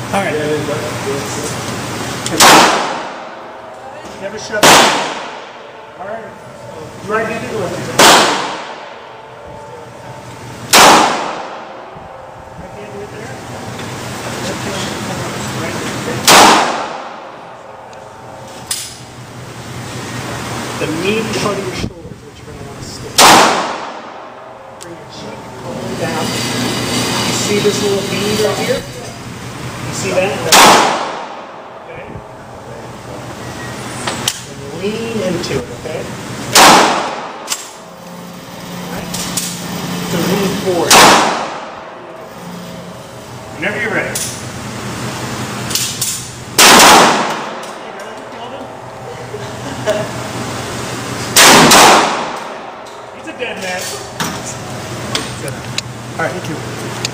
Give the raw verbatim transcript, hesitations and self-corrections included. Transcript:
All right. Never shut up. All right. Right-handed or left-handed? Right-handed right there. The mean part of your shoulder is what you're going to want to stick. Bring your cheek all the way down. You see this little bead right here? You see that? Okay. And lean into it, okay? Alright. So lean forward. Whenever you're ready. He's a dead man. All right, thank you.